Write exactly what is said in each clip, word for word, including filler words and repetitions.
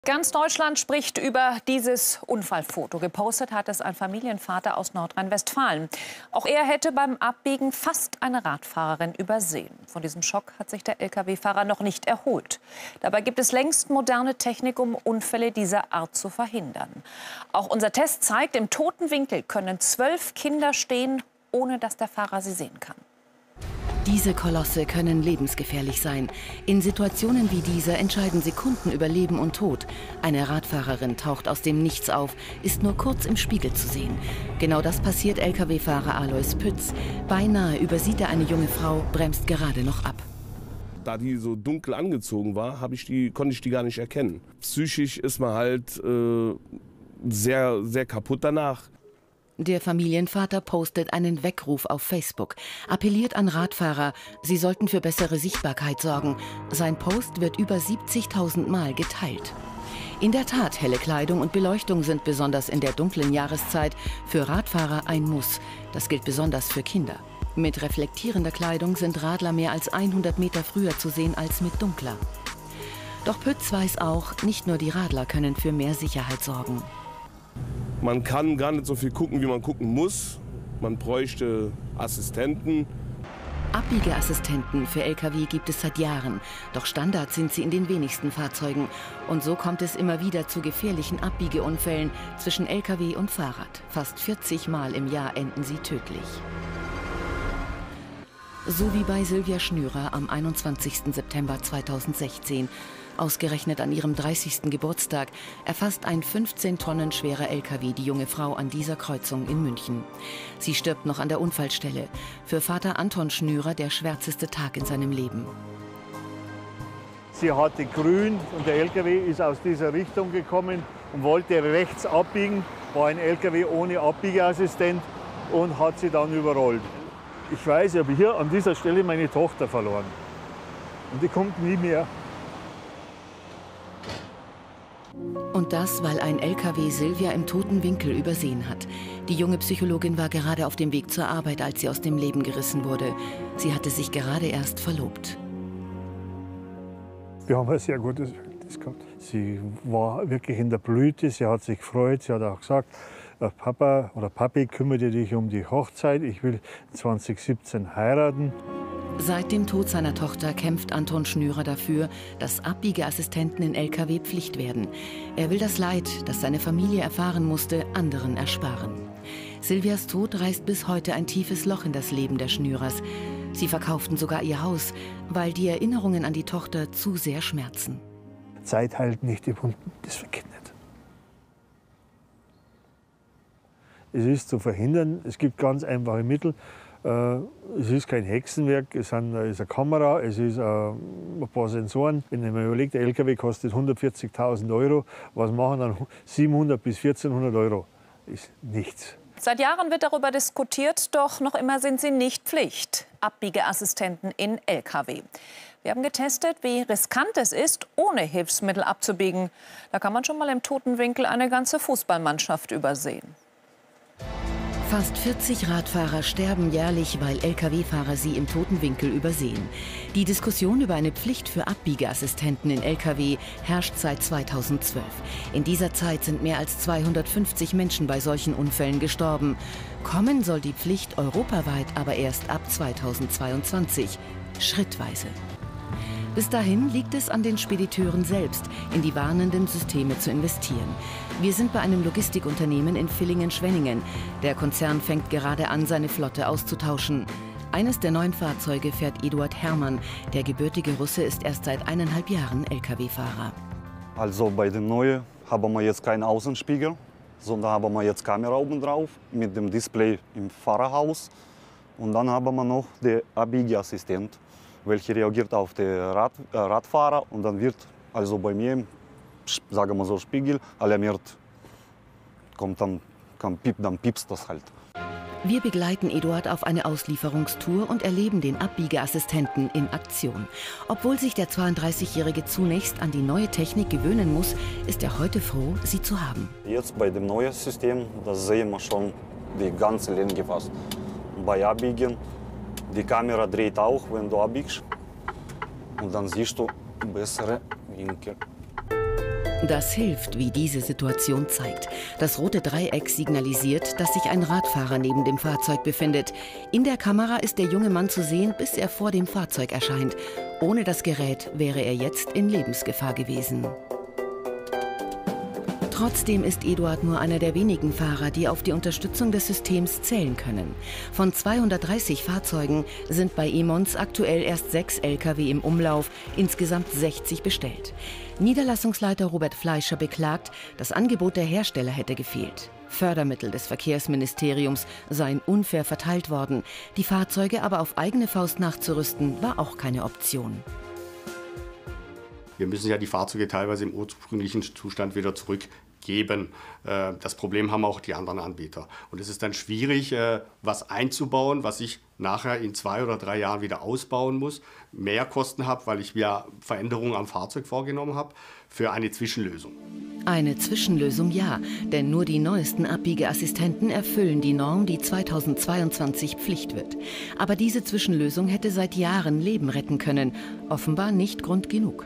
Ganz Deutschland spricht über dieses Unfallfoto. Gepostet hat es ein Familienvater aus Nordrhein-Westfalen. Auch er hätte beim Abbiegen fast eine Radfahrerin übersehen. Von diesem Schock hat sich der L K W-Fahrer noch nicht erholt. Dabei gibt es längst moderne Technik, um Unfälle dieser Art zu verhindern. Auch unser Test zeigt, im toten Winkel können zwölf Kinder stehen, ohne dass der Fahrer sie sehen kann. Diese Kolosse können lebensgefährlich sein. In Situationen wie dieser entscheiden Sekunden über Leben und Tod. Eine Radfahrerin taucht aus dem Nichts auf, ist nur kurz im Spiegel zu sehen. Genau das passiert L K W-Fahrer Alois Pütz. Beinahe übersieht er eine junge Frau, bremst gerade noch ab. Da die so dunkel angezogen war, hab ich die, konnte ich die gar nicht erkennen. Psychisch ist man halt äh, sehr, sehr kaputt danach. Der Familienvater postet einen Weckruf auf Facebook, appelliert an Radfahrer, sie sollten für bessere Sichtbarkeit sorgen. Sein Post wird über siebzigtausend Mal geteilt. In der Tat, helle Kleidung und Beleuchtung sind besonders in der dunklen Jahreszeit für Radfahrer ein Muss. Das gilt besonders für Kinder. Mit reflektierender Kleidung sind Radler mehr als hundert Meter früher zu sehen als mit dunkler. Doch Pütz weiß auch, nicht nur die Radler können für mehr Sicherheit sorgen. Man kann gar nicht so viel gucken, wie man gucken muss. Man bräuchte Assistenten. Abbiegeassistenten für L K W gibt es seit Jahren. Doch Standard sind sie in den wenigsten Fahrzeugen. Und so kommt es immer wieder zu gefährlichen Abbiegeunfällen zwischen L K W und Fahrrad. Fast vierzig Mal im Jahr enden sie tödlich. So wie bei Silvia Schnürer am einundzwanzigsten September zweitausendsechzehn. Ausgerechnet an ihrem dreißigsten Geburtstag erfasst ein fünfzehn Tonnen schwerer L K W die junge Frau an dieser Kreuzung in München. Sie stirbt noch an der Unfallstelle. Für Vater Anton Schnürer der schwärzeste Tag in seinem Leben. Sie hatte grün und der L K W ist aus dieser Richtung gekommen und wollte rechts abbiegen. War ein L K W ohne Abbiegeassistent und hat sie dann überrollt. Ich weiß, ich habe hier an dieser Stelle meine Tochter verloren. Und die kommt nie mehr. Und das, weil ein L K W Silvia im toten Winkel übersehen hat. Die junge Psychologin war gerade auf dem Weg zur Arbeit, als sie aus dem Leben gerissen wurde. Sie hatte sich gerade erst verlobt. Wir haben ein sehr gutes Verhältnis gehabt. Sie war wirklich in der Blüte, sie hat sich gefreut, sie hat auch gesagt, Papa oder Papi, kümmere dich um die Hochzeit, ich will zweitausendsiebzehn heiraten. Seit dem Tod seiner Tochter kämpft Anton Schnürer dafür, dass Abbiegeassistenten in L K W Pflicht werden. Er will das Leid, das seine Familie erfahren musste, anderen ersparen. Silvias Tod reißt bis heute ein tiefes Loch in das Leben der Schnürers. Sie verkauften sogar ihr Haus, weil die Erinnerungen an die Tochter zu sehr schmerzen. Zeit heilt nicht die Wunden, das vergeht nicht. Es ist zu verhindern, es gibt ganz einfache Mittel. Es ist kein Hexenwerk, es ist eine Kamera, es ist ein paar Sensoren. Wenn man überlegt, der L K W kostet hundertvierzigtausend Euro, was machen dann siebenhundert bis vierzehnhundert Euro? Ist nichts. Seit Jahren wird darüber diskutiert, doch noch immer sind sie nicht Pflicht. Abbiegeassistenten in L K W. Wir haben getestet, wie riskant es ist, ohne Hilfsmittel abzubiegen. Da kann man schon mal im toten Winkel eine ganze Fußballmannschaft übersehen. Fast vierzig Radfahrer sterben jährlich, weil L K W-Fahrer sie im toten Winkel übersehen. Die Diskussion über eine Pflicht für Abbiegeassistenten in L K W herrscht seit zweitausendzwölf. In dieser Zeit sind mehr als zweihundertfünfzig Menschen bei solchen Unfällen gestorben. Kommen soll die Pflicht europaweit aber erst ab zweitausendzweiundzwanzig, schrittweise. Bis dahin liegt es an den Spediteuren selbst, in die warnenden Systeme zu investieren. Wir sind bei einem Logistikunternehmen in Villingen-Schwenningen. Der Konzern fängt gerade an, seine Flotte auszutauschen. Eines der neuen Fahrzeuge fährt Eduard Hermann. Der gebürtige Russe ist erst seit eineinhalb Jahren L K W-Fahrer. Also bei dem neuen haben wir jetzt keinen Außenspiegel, sondern haben wir jetzt Kamera oben drauf mit dem Display im Fahrerhaus. Und dann haben wir noch den Abbiegeassistent, welche reagiert auf den Rad, äh, Radfahrer und dann wird also bei mir im, sagen wir so, Spiegel alarmiert. Kommt dann, kann piep, dann piepst das halt. Wir begleiten Eduard auf eine Auslieferungstour und erleben den Abbiegeassistenten in Aktion. Obwohl sich der zweiunddreißigjährige zunächst an die neue Technik gewöhnen muss, ist er heute froh, sie zu haben. Jetzt bei dem neuen System, das sehen wir schon die ganze Länge fast. Bei Abbiegen, die Kamera dreht auch, wenn du abbiegst. Und dann siehst du bessere Winkel. Das hilft, wie diese Situation zeigt. Das rote Dreieck signalisiert, dass sich ein Radfahrer neben dem Fahrzeug befindet. In der Kamera ist der junge Mann zu sehen, bis er vor dem Fahrzeug erscheint. Ohne das Gerät wäre er jetzt in Lebensgefahr gewesen. Trotzdem ist Eduard nur einer der wenigen Fahrer, die auf die Unterstützung des Systems zählen können. Von zweihundertdreißig Fahrzeugen sind bei Imons aktuell erst sechs L K W im Umlauf, insgesamt sechzig bestellt. Niederlassungsleiter Robert Fleischer beklagt, das Angebot der Hersteller hätte gefehlt. Fördermittel des Verkehrsministeriums seien unfair verteilt worden. Die Fahrzeuge aber auf eigene Faust nachzurüsten, war auch keine Option. Wir müssen ja die Fahrzeuge teilweise im ursprünglichen Zustand wieder zurückgeben. Das Problem haben auch die anderen Anbieter. Und es ist dann schwierig, was einzubauen, was ich nachher in zwei oder drei Jahren wieder ausbauen muss, mehr Kosten habe, weil ich ja Veränderungen am Fahrzeug vorgenommen habe, für eine Zwischenlösung. Eine Zwischenlösung ja, denn nur die neuesten Abbiegeassistenten erfüllen die Norm, die zweitausendzweiundzwanzig Pflicht wird. Aber diese Zwischenlösung hätte seit Jahren Leben retten können. Offenbar nicht Grund genug.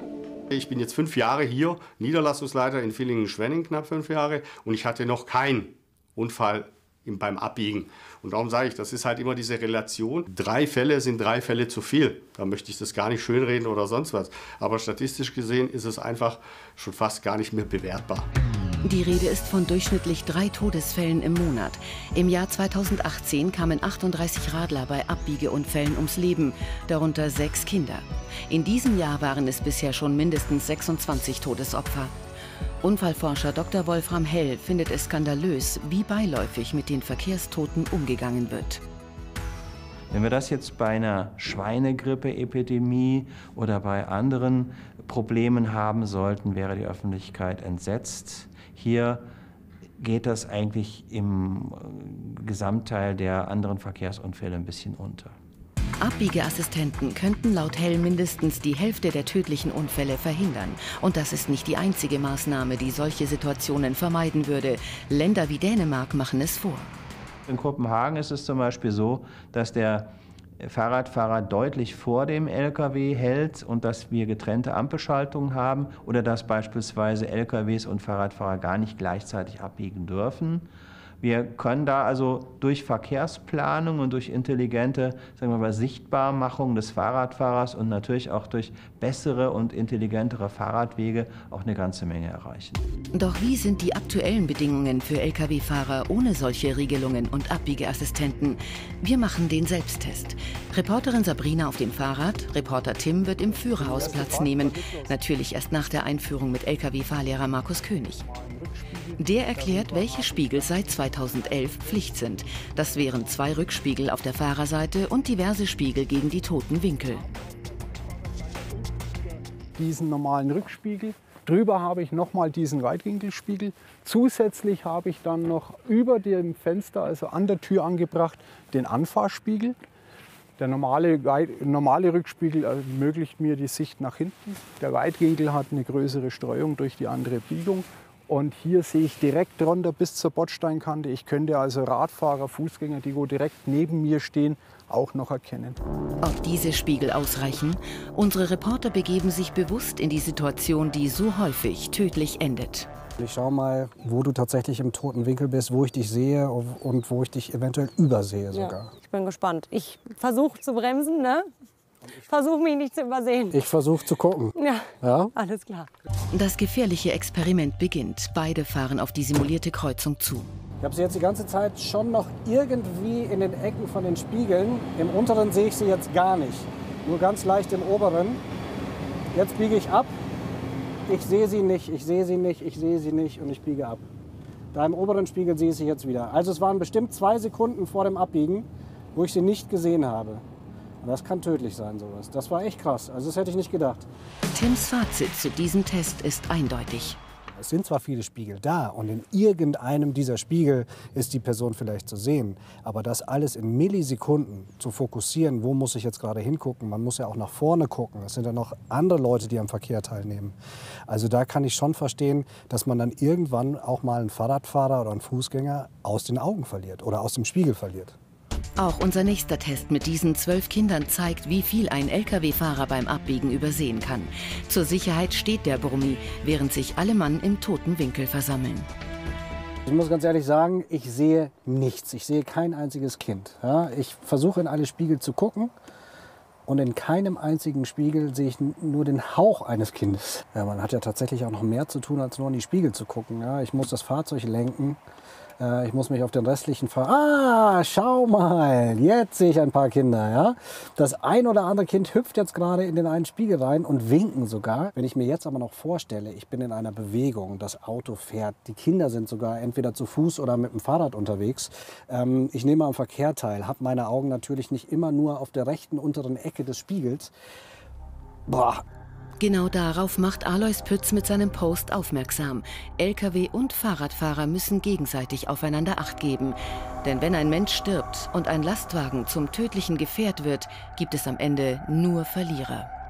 Ich bin jetzt fünf Jahre hier, Niederlassungsleiter in Villingen-Schwenning, knapp fünf Jahre, und ich hatte noch keinen Unfall im, beim Abbiegen. Und darum sage ich, das ist halt immer diese Relation. Drei Fälle sind drei Fälle zu viel. Da möchte ich das gar nicht schönreden oder sonst was. Aber statistisch gesehen ist es einfach schon fast gar nicht mehr bewertbar. Die Rede ist von durchschnittlich drei Todesfällen im Monat. Im Jahr zweitausendachtzehn kamen achtunddreißig Radler bei Abbiegeunfällen ums Leben, darunter sechs Kinder. In diesem Jahr waren es bisher schon mindestens sechsundzwanzig Todesopfer. Unfallforscher Doktor Wolfram Hell findet es skandalös, wie beiläufig mit den Verkehrstoten umgegangen wird. Wenn wir das jetzt bei einer Schweinegrippe-Epidemie oder bei anderen Problemen haben sollten, wäre die Öffentlichkeit entsetzt. Hier geht das eigentlich im Gesamtteil der anderen Verkehrsunfälle ein bisschen unter. Abbiegeassistenten könnten laut Hell mindestens die Hälfte der tödlichen Unfälle verhindern. Und das ist nicht die einzige Maßnahme, die solche Situationen vermeiden würde. Länder wie Dänemark machen es vor. In Kopenhagen ist es zum Beispiel so, dass der Fahrradfahrer deutlich vor dem L K W hält und dass wir getrennte Ampelschaltungen haben oder dass beispielsweise L K Ws und Fahrradfahrer gar nicht gleichzeitig abbiegen dürfen. Wir können da also durch Verkehrsplanung und durch intelligente, sagen wir mal, Sichtbarmachung des Fahrradfahrers und natürlich auch durch bessere und intelligentere Fahrradwege auch eine ganze Menge erreichen. Doch wie sind die aktuellen Bedingungen für L K W-Fahrer ohne solche Regelungen und Abbiegeassistenten? Wir machen den Selbsttest. Reporterin Sabrina auf dem Fahrrad, Reporter Tim wird im Führerhaus Platz nehmen. Natürlich erst nach der Einführung mit L K W-Fahrlehrer Markus König. Der erklärt, welche Spiegel seit zweitausendelf Pflicht sind. Das wären zwei Rückspiegel auf der Fahrerseite und diverse Spiegel gegen die toten Winkel. Diesen normalen Rückspiegel. Drüber habe ich nochmal diesen Weitwinkelspiegel. Zusätzlich habe ich dann noch über dem Fenster, also an der Tür angebracht, den Anfahrspiegel. Der normale, normale Rückspiegel ermöglicht mir die Sicht nach hinten. Der Weitwinkel hat eine größere Streuung durch die andere Biegung. Und hier sehe ich direkt runter bis zur Bordsteinkante. Ich könnte also Radfahrer, Fußgänger, die wo direkt neben mir stehen, auch noch erkennen. Ob diese Spiegel ausreichen? Unsere Reporter begeben sich bewusst in die Situation, die so häufig tödlich endet. Ich schaue mal, wo du tatsächlich im toten Winkel bist, wo ich dich sehe und wo ich dich eventuell übersehe sogar. Ja, ich bin gespannt. Ich versuche zu bremsen, ne? Ich versuche mich nicht zu übersehen. Ich versuche zu gucken. Ja, ja, alles klar. Das gefährliche Experiment beginnt. Beide fahren auf die simulierte Kreuzung zu. Ich habe sie jetzt die ganze Zeit schon noch irgendwie in den Ecken von den Spiegeln. Im unteren sehe ich sie jetzt gar nicht. Nur ganz leicht im oberen. Jetzt biege ich ab. Ich sehe sie nicht, ich sehe sie nicht, ich sehe sie nicht und ich biege ab. Da im oberen Spiegel sehe ich sie jetzt wieder. Also es waren bestimmt zwei Sekunden vor dem Abbiegen, wo ich sie nicht gesehen habe. Und das kann tödlich sein, sowas. Das war echt krass. Also das hätte ich nicht gedacht. Tims Fazit zu diesem Test ist eindeutig. Es sind zwar viele Spiegel da und in irgendeinem dieser Spiegel ist die Person vielleicht zu sehen, aber das alles in Millisekunden zu fokussieren, wo muss ich jetzt gerade hingucken, man muss ja auch nach vorne gucken, es sind ja noch andere Leute, die am Verkehr teilnehmen. Also da kann ich schon verstehen, dass man dann irgendwann auch mal einen Fahrradfahrer oder einen Fußgänger aus den Augen verliert oder aus dem Spiegel verliert. Auch unser nächster Test mit diesen zwölf Kindern zeigt, wie viel ein Lkw-Fahrer beim Abbiegen übersehen kann. Zur Sicherheit steht der Brummi, während sich alle Mann im toten Winkel versammeln. Ich muss ganz ehrlich sagen, ich sehe nichts. Ich sehe kein einziges Kind. Ja, ich versuche in alle Spiegel zu gucken und in keinem einzigen Spiegel sehe ich nur den Hauch eines Kindes. Ja, man hat ja tatsächlich auch noch mehr zu tun, als nur in die Spiegel zu gucken. Ja, ich muss das Fahrzeug lenken. Ich muss mich auf den restlichen Fahr... Ah, schau mal, jetzt sehe ich ein paar Kinder. Ja? Das ein oder andere Kind hüpft jetzt gerade in den einen Spiegel rein und winken sogar. Wenn ich mir jetzt aber noch vorstelle, ich bin in einer Bewegung, das Auto fährt, die Kinder sind sogar entweder zu Fuß oder mit dem Fahrrad unterwegs. Ähm, ich nehme am Verkehr teil, habe meine Augen natürlich nicht immer nur auf der rechten unteren Ecke des Spiegels. Boah. Genau darauf macht Alois Pütz mit seinem Post aufmerksam. Lkw- und Fahrradfahrer müssen gegenseitig aufeinander Acht geben. Denn wenn ein Mensch stirbt und ein Lastwagen zum tödlichen Gefährt wird, gibt es am Ende nur Verlierer.